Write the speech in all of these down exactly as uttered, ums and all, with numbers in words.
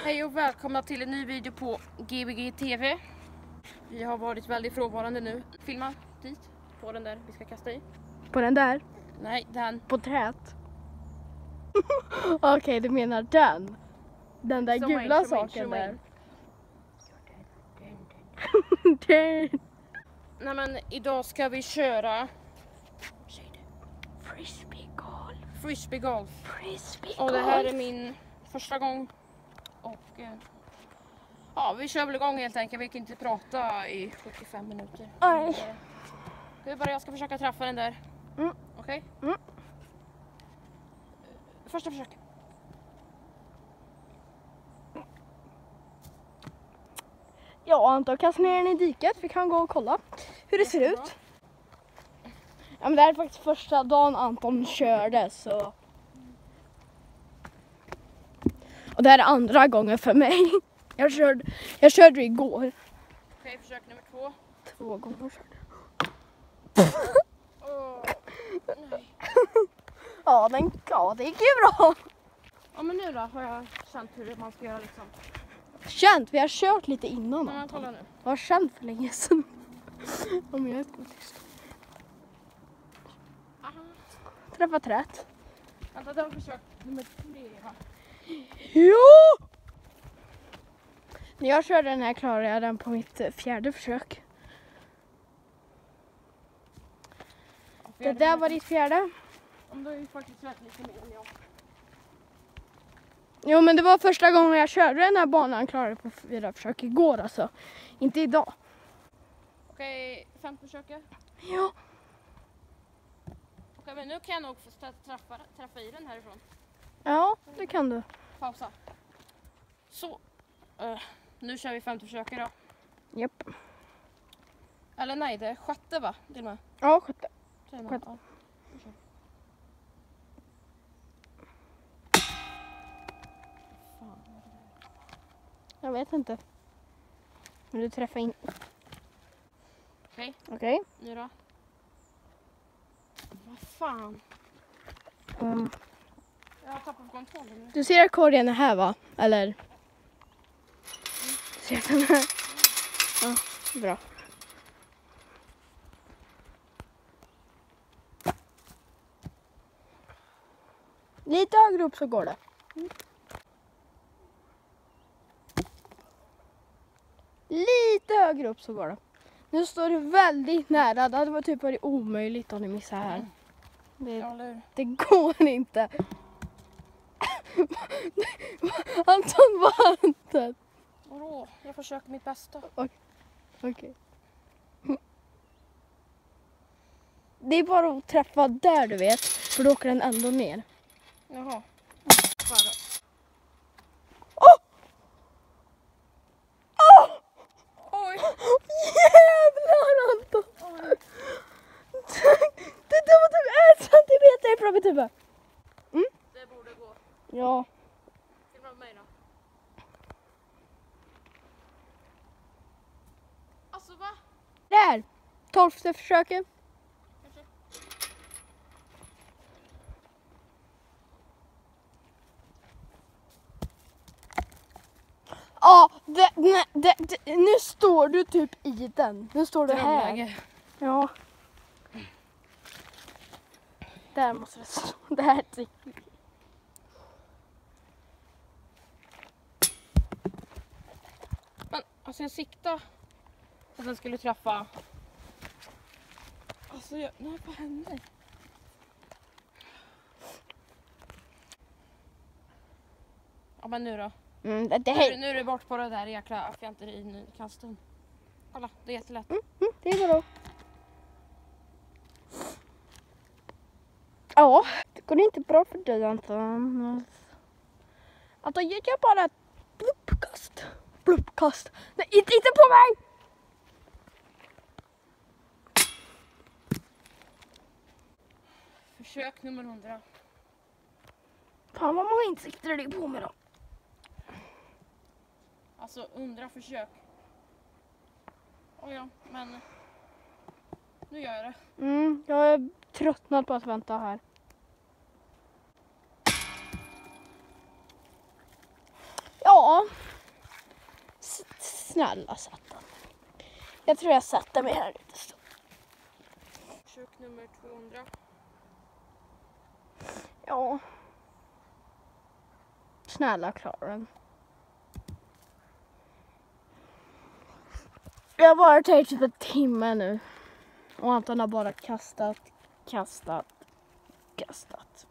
Hej och välkomna till en ny video på G B G T V. Vi har varit väldigt frånvarande nu. Filma dit, på den där vi ska kasta i. På den där? Nej, den. På träet? Okej, okay, du menar den. Den där Zoom gula in, zoom in, saken zoom där. in. Nej men idag ska vi köra Frisbee golf. Frisbee golf. Frisbee golf. Och det här är min första gång. Och eh, ja, vi kör väl igång helt enkelt. Vi kan inte prata i sjuttiofem minuter. Nej. Det är bara jag ska försöka träffa den där. Mm. Okej? Okay? Mm. Första försöket. Ja, Anton, kasta ner den i diket. Vi kan gå och kolla hur det ser Jättebra. ut. Ja, men det här är faktiskt första dagen Anton körde, så... Och det här är andra gången för mig. Jag körde, jag körde igår. Okej, försök nummer två. Två gånger körde Oh, nej. ja, den, ja, det gick ju bra. Ja, men nu då har jag känt hur man ska göra liksom. Känt, vi har kört lite innan. Ja, men kolla nu. Jag har känt för länge sedan. Om jag är tyst. Träffat rätt. Vänta, det var försök nummer tre, va? Jo! När jag körde den här klarade jag den på mitt fjärde försök. Det där var ditt fjärde. Om du har ju faktiskt rätt lite mer än jag. Jo, men det var första gången jag körde den här banan, klarade på fyra försök igår alltså. Inte idag. Okej, fem försöker. Ja. Okej, men nu kan jag nog få träffa, träffa i den härifrån. Ja, det kan du. Pausa. Så. Uh, nu kör vi femte försöker då. Japp. Eller nej, det är sjätte, va? Till och med. Ja, sjätte. Sjätte. Ja. Jag vet inte. Men du träffar in. Okej. Okej. Okay. Nu då. Vad fan. Um. Jag har tappat kontrollen nu. Du ser akkorgen här, va? Eller? Mm. Ser den här? Ja, bra. Lite högre upp så går det. Mm. Lite högre upp så går det. Nu står det väldigt nära. Det hade varit typ varit omöjligt om du missar här. Det, det går inte. Anton, vad har hänt? Vadå? Jag försöker mitt bästa. Okej. Okay. Det är bara att träffa där, du vet. För då åker den ändå ner. Jaha. Oh! Oh! Oj! Jävlar, Anton! Oj. Det där var typ en centimeter ifrån mitt huvud. Mm? Det borde gå. Ja. Filma med mig då. Alltså, va? Där! Tolfte försöket. Kanske. Ja, det, nej, det, det, nu står du typ i den. Nu står du här. Drömläge. Ja. Där måste det stå. Det här är riktigt. Men alltså jag siktade att den skulle träffa. Alltså jag, nej, vad händer? Ja, men nu då. Mm, det, det, Nu, här. nu är det bort på det där jäkla fjanterikasten. Kolla, det är jättelätt. Mm, mm, det är bra. Ja, det går inte bra för dig, Anton. Anton, jag gör bara ett bluppkast. Bluppkast. Nej, inte, inte på mig! Försök nummer hundra. Fan, vad många insikter är det på mig då? Alltså, undra försök. Oj, ja, men nu gör jag det. Mm, jag är tröttnad på att vänta här. Ja. S snälla sätt den. Jag tror jag sätter mig här lite så. Försök nummer tvåhundra. Ja. Snälla klara den. Jag har varit här i typ en timme nu. Och Anton har bara kastat, kastat, kastat.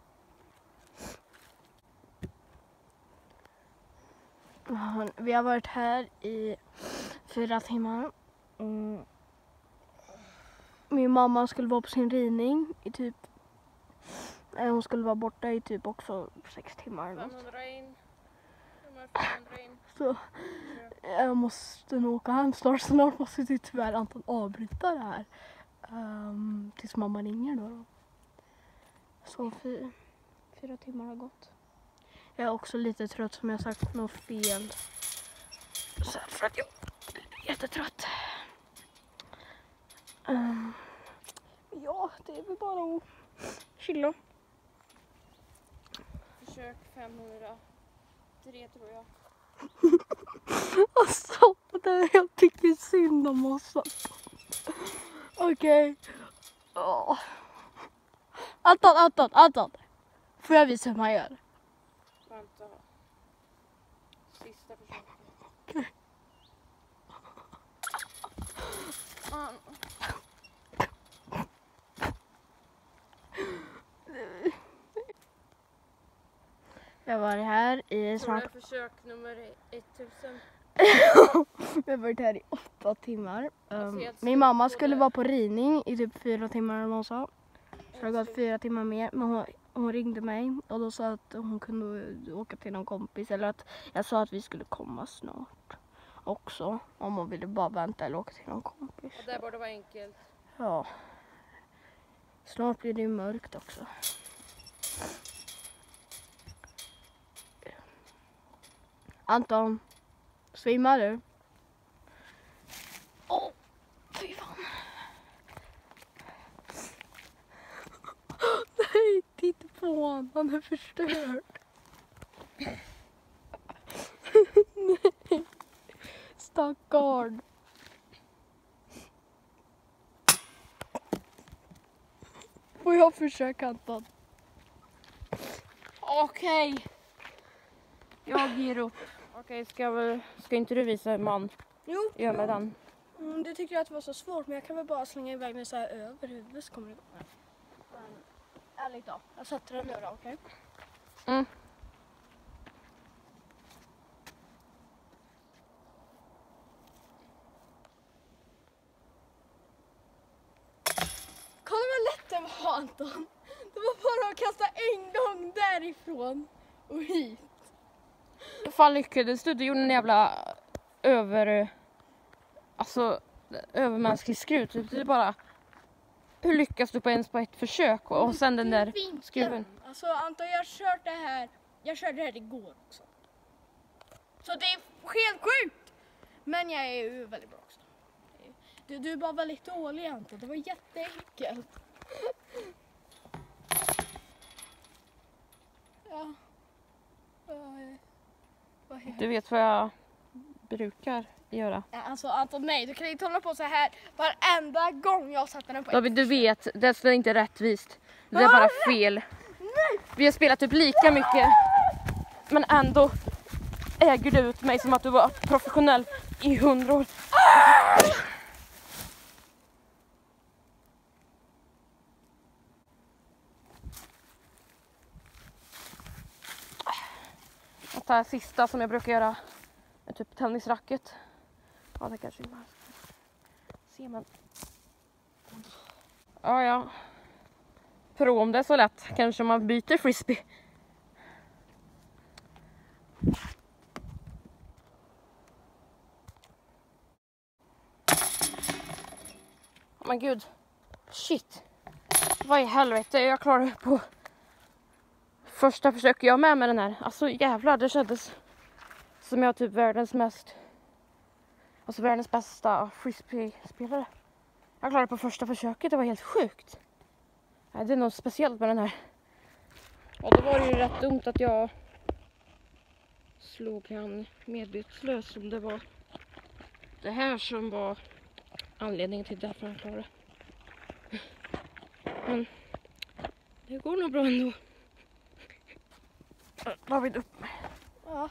Vi har varit här i fyra timmar. Mm. Min mamma skulle vara på sin ridning i typ... Hon skulle vara borta i typ också sex timmar. femhundra in. femhundra in. Så jag måste nog åka hem snart. Snart måste jag tyvärr Anton avbryta det här. Um, tills mamma ringer då. då. Så fyra, fyra timmar har gått. Jag är också lite trött som jag sagt något fel. Så för att jag är jättetrött. Um, ja, det är väl bara att chilla. Försök femhundratre tror jag. Alltså, det jag tycker synd om oss. Okej. Okay. Oh. Anton, Anton, Anton. Får jag visa hur man gör? Vänta. Sista försöket. Okej. Okay. Jag var här i snart... försök nummer tusen. Vi har varit här i åtta timmar. Um, min mamma skulle vara på ridning i typ fyra timmar eller något så. Så det har gått fyra timmar mer. Men hon, hon ringde mig och då sa att hon kunde åka till någon kompis. Eller att jag sa att vi skulle komma snart också. Om hon ville bara vänta eller åka till någon kompis. Och det borde vara enkelt. Ja. Snart blir det ju mörkt också. Anton, svimmar du? Åh, oh, fy fan. Nej, titta på honom. Han är förstörd. Nej, stackard. Får jag försöka, Anton? Okej. Okay. Jag ger upp. Okej, okay, ska, väl, ska inte du visa hur man jo. gör med den? Mm, det tyckte jag att det var så svårt, men jag kan väl bara slänga iväg den så här över huvudet så kommer det gå. Men ärligt då, jag sätter den nu då, okej? Okay? Mm. Kolla vad lätt det var, Anton. Det var bara att kasta en gång därifrån och hit. Fan lyckades du? Du gjorde en jävla över... Alltså, övermänsklig skruv. Det är bara... Hur lyckas du på ens på ett försök? Och, och sen den där skruven. Alltså Anton, jag har kört det här... Jag körde det här igår också. Så det är helt sjukt! Men jag är ju väldigt bra också. Du, du är bara väldigt dålig, Anton. Det var jätteenkelt. Ja. Du vet vad jag brukar göra. Ja, alltså Anton, nej, du kan inte hålla på så här varenda gång jag sätter den på. David, du vet, det är inte rättvist. Det är bara fel. Nej. Vi har spelat typ lika mycket. Men ändå äger du ut mig som att du var professionell i hundra år. Jag tar sista som jag brukar göra med typ tennisracket. Ja, det kanske inte ser man. Ja, ja. Prova om det är så lätt. Kanske man byter frisbee. Oh, men gud. Shit. Vad i helvete. Jag klarade det på första försöket jag med med den här. Alltså jävlar, det kändes som jag typ världens mest... Alltså världens bästa frisbee-spelare. Jag klarade det på första försöket, det var helt sjukt. Nej, det är något speciellt med den här. Och då var det ju rätt dumt att jag slog han medvetslös, om det var det här som var anledningen till därför han klarade. Men det går nog bra ändå. David, upp mig. Ja.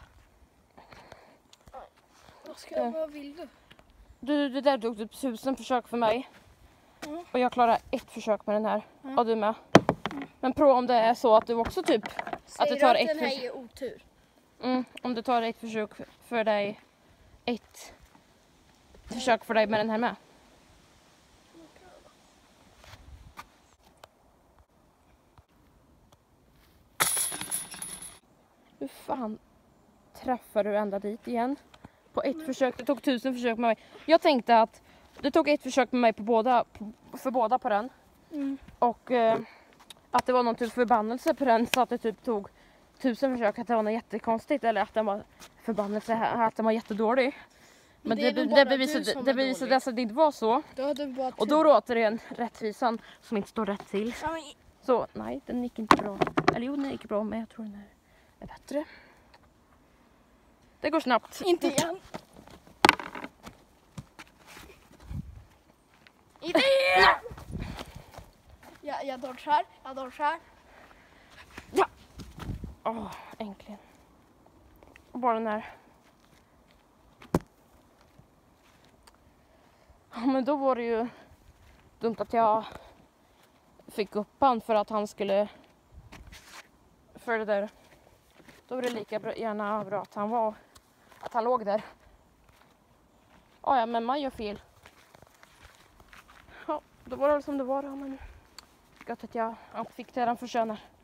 Vad ska jag, vad vill du? Du, det där tog typ tusen försök för mig. Mm. Och jag klarar ett försök med den här. Mm. Ja, du med. Mm. Men prova om det är så att du också typ... Säger att det tar att ett den här försök. är otur? Mm, om det tar ett försök för dig. Ett försök för dig med den här med. Hur fan träffar du ända dit igen? På ett försök. Det tog tusen försök med mig. Jag tänkte att det tog ett försök med mig på båda, på, för båda på den. Mm. Och eh, att det var någon typ förbannelse på den så att det typ tog tusen försök. Att det var något jättekonstigt. Eller att den var förbannelse här, att den var jättedålig. Men det, det, det, det, det bevisade, bevisade det bevisade att det inte var så. Då hade du bara Och då är återigen rättvisan som inte står rätt till. Ja, men... Så nej, den gick inte bra. Eller jo, den gick bra, men jag tror den är, är bättre. Det går snabbt. Inte igen. Inte igen! Ja, jag dodgar, jag dodgar. Ja! Åh, oh, äntligen. Och bara den här. Ja, men då var det ju dumt att jag fick upp han för att han skulle... För det där. Då var det lika bra, gärna bra att han var... Att han låg där. Ja, ja, men man gör fel. Ja, då var det som det var. Men gott att jag fick det han förtjänar.